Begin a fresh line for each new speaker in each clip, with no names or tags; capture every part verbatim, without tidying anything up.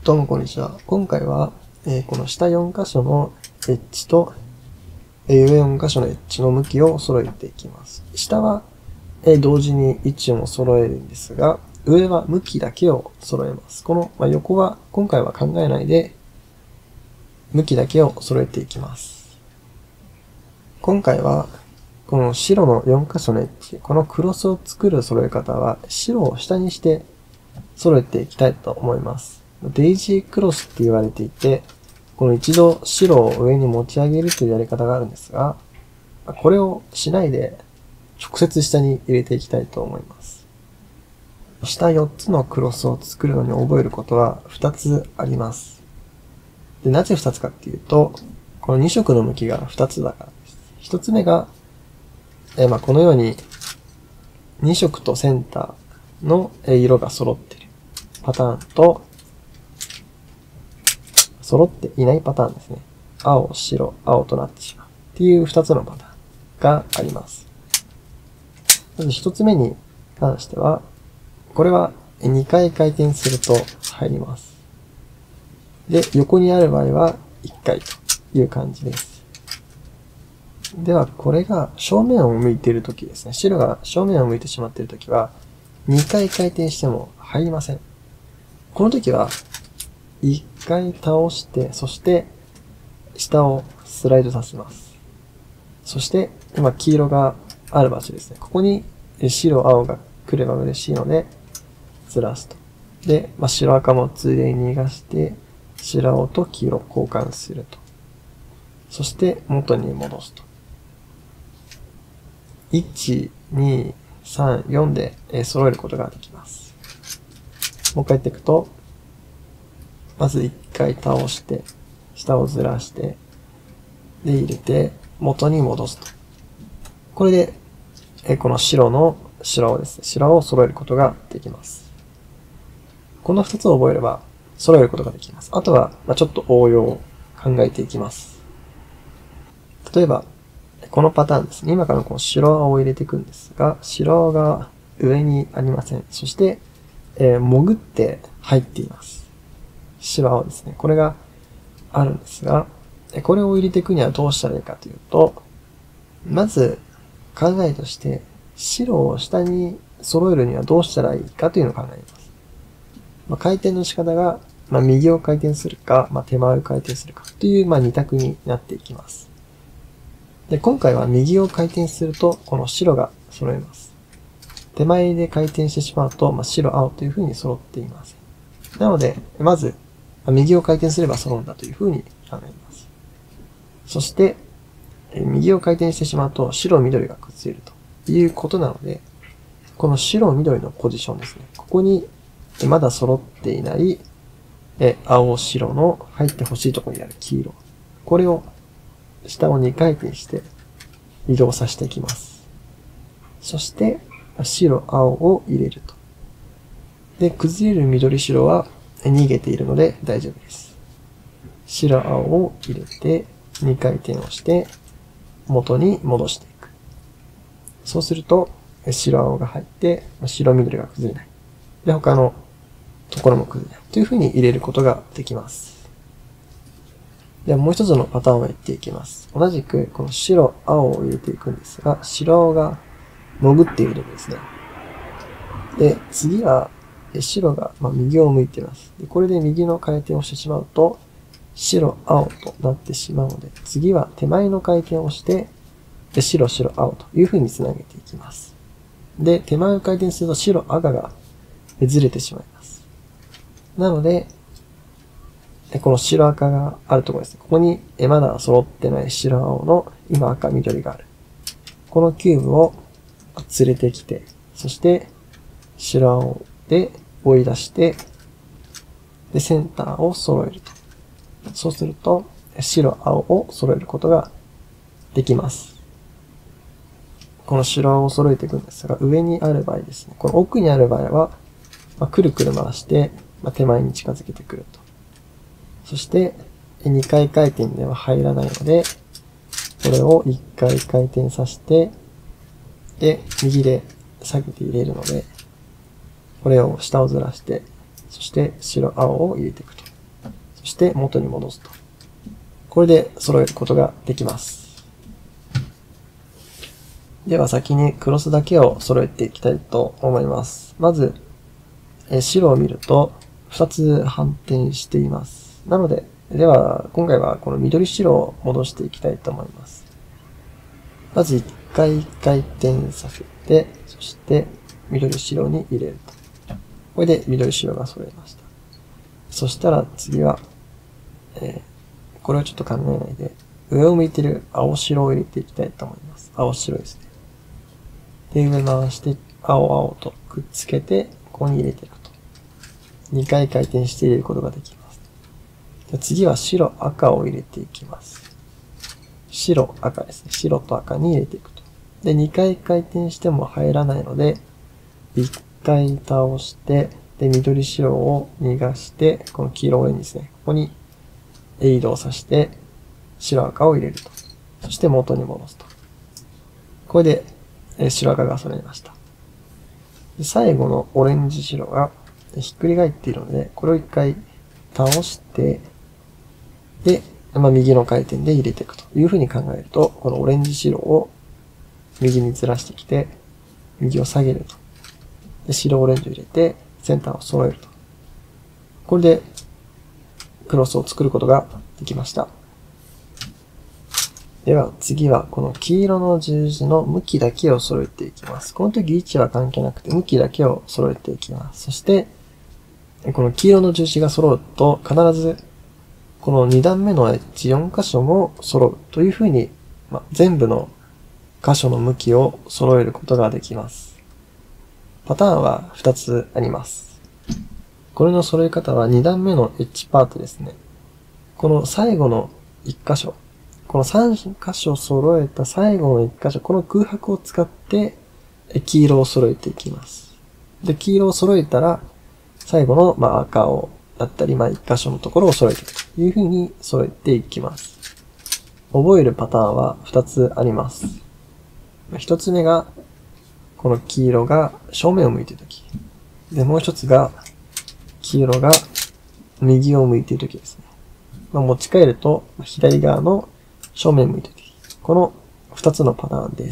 どうもこんにちは。今回は、えーこの下よん箇所のエッジと、えー上よん箇所のエッジの向きを揃えていきます。下は、えー同時に位置も揃えるんですが、上は向きだけを揃えます。この、まあ、横は今回は考えないで、向きだけを揃えていきます。今回は、この白のよん箇所のエッジ、このクロスを作る揃え方は、白を下にして揃えていきたいと思います。デイジークロスって言われていて、この一度白を上に持ち上げるというやり方があるんですが、これをしないで直接下に入れていきたいと思います。下よっつのクロスを作るのに覚えることはふたつあります。で、なぜふたつかっていうと、このに色の向きがふたつだからです。ひとつめが、えまあ、このようにに色とセンターの色が揃っているパターンと、揃っていないパターンですね。青、白、青となってしまう。っていう二つのパターンがあります。まず一つ目に関しては、これはにかい回転すると入ります。で、横にある場合はいっかいという感じです。では、これが正面を向いているときですね。白が正面を向いてしまっているときは、にかい回転しても入りません。この時は、一回倒して、そして下をスライドさせます。そして今黄色がある場所ですね。ここに白、青が来れば嬉しいのでずらすと。で、まあ、白赤もついでに逃がして白青と黄色交換すると。そして元に戻すと。いち、に、さん、よんで揃えることができます。もう一回やっていくと、まず一回倒して、下をずらして、で入れて、元に戻すと。これで、えこの白の白青ですね。白青を揃えることができます。この二つを覚えれば、揃えることができます。あとは、まあ、ちょっと応用を考えていきます。例えば、このパターンですね。今からこの白青を入れていくんですが、白青が上にありません。そして、えー、潜って入っています。白青ですね。これがあるんですが、これを入れていくにはどうしたらいいかというと、まず考えとして、白を下に揃えるにはどうしたらいいかというのを考えます。まあ、回転の仕方が、まあ、右を回転するか、まあ、手前を回転するかという、まあ、二択になっていきます。で、今回は右を回転すると、この白が揃えます。手前で回転してしまうと、まあ、白、青という風に揃っていません。なので、まず、右を回転すれば揃うんだという風に考えます。そして、右を回転してしまうと白、緑が崩れるということなので、この白、緑のポジションですね。ここにまだ揃っていない青、白の入ってほしいところにある黄色。これを下をにかい転して移動させていきます。そして、白、青を入れると。で、崩れる緑、白は逃げているので大丈夫です。白、青を入れてにかい転をして元に戻していく。そうすると白、青が入って白、緑が崩れない。で、他のところも崩れない。という風に入れることができます。ではもう一つのパターンをやっていきます。同じくこの白、青を入れていくんですが、白、青が潜っているところですね。で、次は白が右を向いています。で、これで右の回転をしてしまうと、白、青となってしまうので、次は手前の回転をして、で白、白、青という風につなげていきます。で、手前を回転すると白、赤がずれてしまいます。なので、この白赤があるところですね。ここにまだ揃ってない白、青の今赤、緑がある。このキューブを連れてきて、そして白、青で追い出して、で、センターを揃えると。そうすると、白、青を揃えることができます。この白、青を揃えていくんですが、上にある場合ですね。この奥にある場合は、まあ、くるくる回して、まあ、手前に近づけてくると。そして、にかい回転では入らないので、これをいっかい回転させて、で、右で下げて入れるので、これを下をずらして、そして白、青を入れていくと。 そして元に戻すと。これで揃えることができます。では先にクロスだけを揃えていきたいと思います。まず、え白を見るとふたつ反転しています。なので、では今回はこの緑白を戻していきたいと思います。まずいっかい回転させて、そして緑白に入れると。これで緑白が揃えました。そしたら次は、えー、これをちょっと考えないで、上を向いてる青白を入れていきたいと思います。青白ですね。で、上回して青々とくっつけて、ここに入れていくと。にかい回転して入れることができます。で次は白赤を入れていきます。白赤ですね。白と赤に入れていくと。で、にかい回転しても入らないので、いっかい倒して、で、緑白を逃がして、この黄色オレンジですね。ここに移動させて、白赤を入れると。そして元に戻すと。これで、え白赤が揃いました。で最後のオレンジ白がひっくり返っているので、これを一回倒して、で、まあ、右の回転で入れていくというふうに考えると、このオレンジ白を右にずらしてきて、右を下げると。で、白オレンジを入れて、センターを揃えると。これで、クロスを作ることができました。では、次は、この黄色の十字の向きだけを揃えていきます。この時位置は関係なくて、向きだけを揃えていきます。そして、この黄色の十字が揃うと、必ず、このに段目のエッジよん箇所も揃うというふうに、まあ、全部の箇所の向きを揃えることができます。パターンはふたつあります。これの揃え方はに段目のエッジパートですね。この最後のいっ箇所、このさん箇所揃えた最後のいっ箇所、この空白を使って黄色を揃えていきます。で、黄色を揃えたら、最後のまあ赤をだったり、まあいっ箇所のところを揃えていくというふうに揃えていきます。覚えるパターンはふたつあります。ひとつめが、この黄色が正面を向いているとき。で、もう一つが、黄色が右を向いているときですね。まあ、持ち帰ると、左側の正面を向いているとき。この二つのパターンです。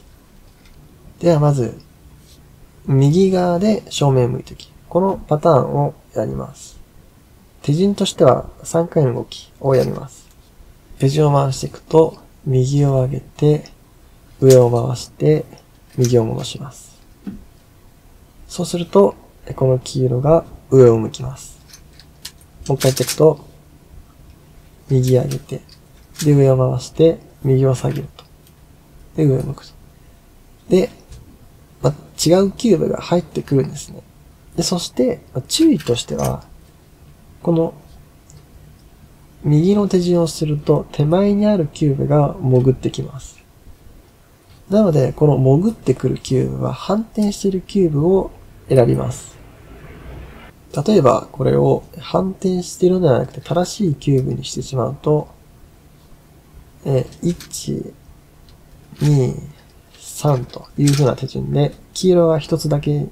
ではまず、右側で正面を向いているとき。このパターンをやります。手順としてはさんかいの動きをやります。手順を回していくと、右を上げて、上を回して、右を戻します。そうすると、この黄色が上を向きます。もう一回やっていくと、右上げて、で、上を回して、右を下げると。で、上を向くと。で、ま、違うキューブが入ってくるんですね。で、そして、ま、注意としては、この、右の手順をすると、手前にあるキューブが潜ってきます。なので、この潜ってくるキューブは反転しているキューブを選びます。例えば、これを反転しているのではなくて正しいキューブにしてしまうと、えいち、に、さんという風な手順で、黄色は一つだけ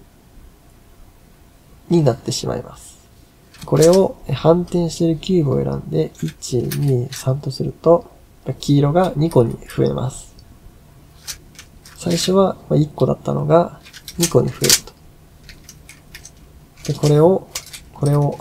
になってしまいます。これを反転しているキューブを選んで、いち、に、さんとすると、黄色がにこに増えます。最初はいっこだったのがにこに増えると。で、これを、これを、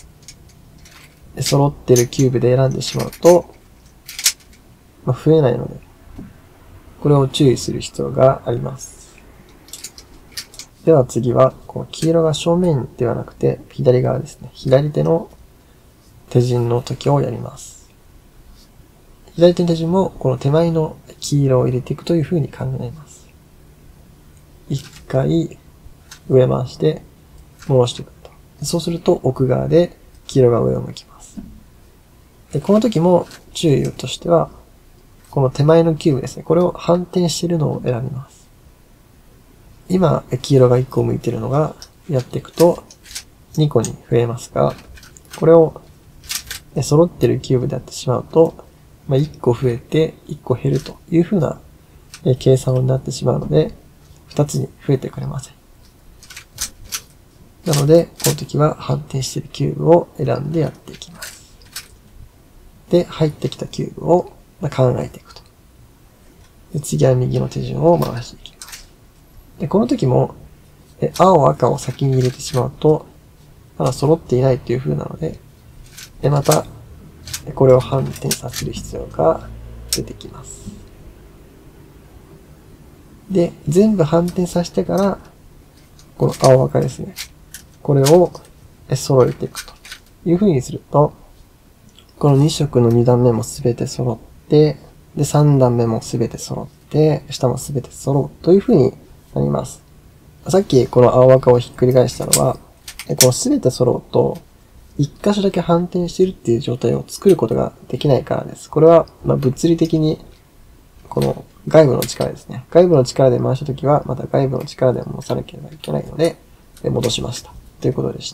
揃ってるキューブで選んでしまうと、まあ、増えないので、これを注意する必要があります。では次は、この黄色が正面ではなくて、左側ですね。左手の手順の時をやります。左手の手順も、この手前の黄色を入れていくという風に考えます。一回、上回して、戻していくと。そうすると、奥側で黄色が上を向きます。で、この時も注意としては、この手前のキューブですね。これを反転しているのを選びます。今、黄色がいっこ向いているのが、やっていくと、にこに増えますが、これを、揃っているキューブでやってしまうと、まあ、いっこ増えていっこ減るという風な計算になってしまうので、ふたつに増えてくれません。なので、この時は反転しているキューブを選んでやっていきます。 で、入ってきたキューブを考えていくと。で次は右の手順を回していきます。で、この時も、青、赤を先に入れてしまうと、まだ揃っていないという風なので、で、また、これを反転させる必要が出てきます。で、全部反転させてから、この青赤ですね。これを揃えていくという風にすると、このに色のに段目もすべて揃って、で、さん段目もすべて揃って、下もすべて揃うという風になります。さっきこの青赤をひっくり返したのは、このすべて揃うと、一箇所だけ反転しているっていう状態を作ることができないからです。これは、まあ物理的に、この外部の力ですね。外部の力で回したときは、また外部の力で戻さなければいけないので、戻しました。ということでした。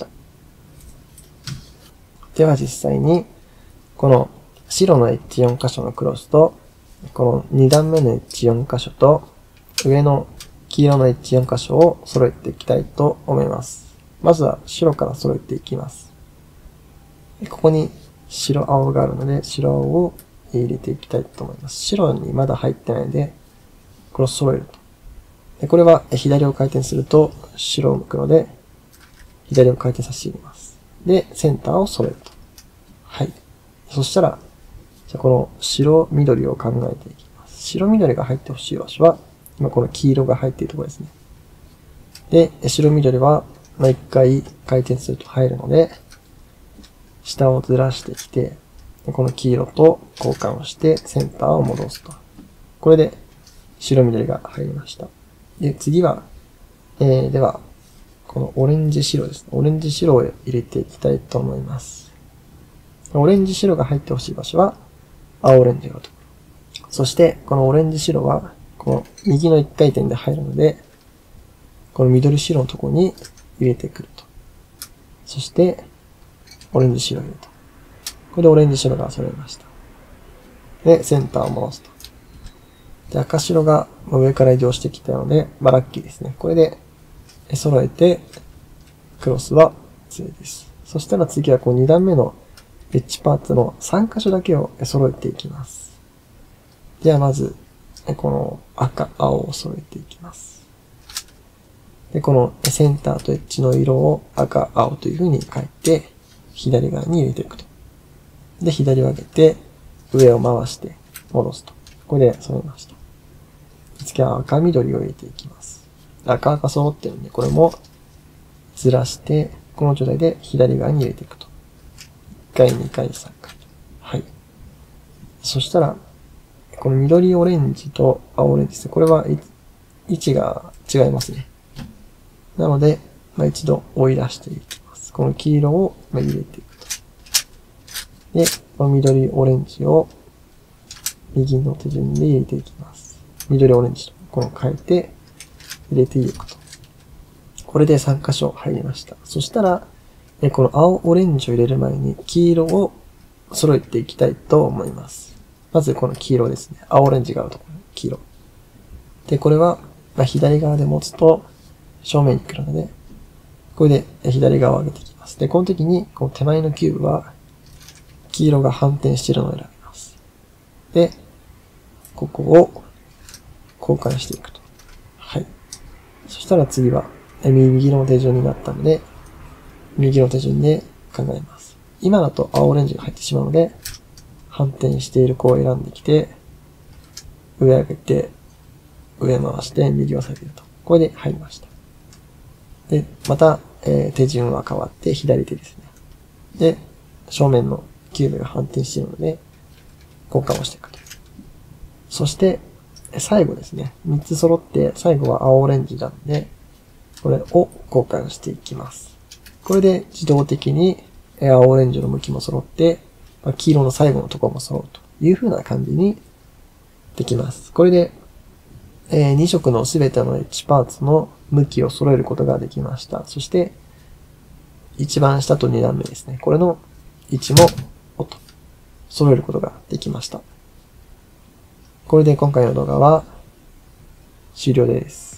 では実際に、この白のエッジよん箇所のクロスと、このに段目のエッジよん箇所と、上の黄色のエッジよん箇所を揃えていきたいと思います。まずは白から揃えていきます。ここに白青があるので、白青を入れていきたいと思います。白にまだ入ってないので、これを揃えると。でこれは左を回転すると白を向くので、左を回転させていきます。で、センターを揃えると。はい。そしたら、じゃあこの白緑を考えていきます。白緑が入ってほしい場所は、今この黄色が入っているところですね。で、白緑は、まあ、一回回転すると入るので、下をずらしてきて、この黄色と交換をしてセンターを戻すと。これで白緑が入りました。で、次は、えー、では、このオレンジ白ですね。オレンジ白を入れていきたいと思います。オレンジ白が入ってほしい場所は、青オレンジのところ。そして、このオレンジ白は、この右の一回転で入るので、この緑白のところに入れてくると。そして、オレンジ白を入れた。これでオレンジ白が揃いました。で、センターを戻すと。で、赤白が上から移動してきたので、まあ、ラッキーですね。これで、揃えて、クロスは強いです。そしたら次はこうに段目のエッジパーツのさん箇所だけを揃えていきます。ではまず、この赤、青を揃えていきます。で、このセンターとエッジの色を赤、青という風に変えて、左側に入れていくと。で、左を上げて、上を回して戻すと。これで揃いました。次は赤、緑を入れていきます。赤赤揃ってるんで、これもずらして、この状態で左側に入れていくと。いっかい、にかい、さんかい。はい。そしたら、この緑オレンジと青オレンジですね。これは位置が違いますね。なので、まあ、一度追い出していきます。この黄色を入れていくと。で、この緑オレンジを右の手順で入れていきます。緑オレンジとこの変えて入れていくと。これでさん箇所入りました。そしたら、この青オレンジを入れる前に黄色を揃えていきたいと思います。まずこの黄色ですね。青オレンジがあるところ、黄色。で、これは、まあ、左側で持つと正面に来るので、これで左側を上げていきます。で、この時に、この手前のキューブは、黄色が反転しているのを選びます。で、ここを交換していくと。はい。そしたら次は、右の手順になったので、右の手順で考えます。今だと青オレンジが入ってしまうので、反転している子を選んできて、上上げて、上回して右を下げると。これで入りました。で、また、えー、手順は変わって左手ですね。で、正面のキューブが反転しているので、交換をしていくと。そして、最後ですね。みっつ揃って、最後は青オレンジなんで、これを交換していきます。これで自動的に青オレンジの向きも揃って、黄色の最後のところも揃うという風な感じにできます。これで、えー、に色のすべてのエッジパーツの向きを揃えることができました。そして、一番下とに段目ですね。これの位置も揃えることができました。これで今回の動画は終了です。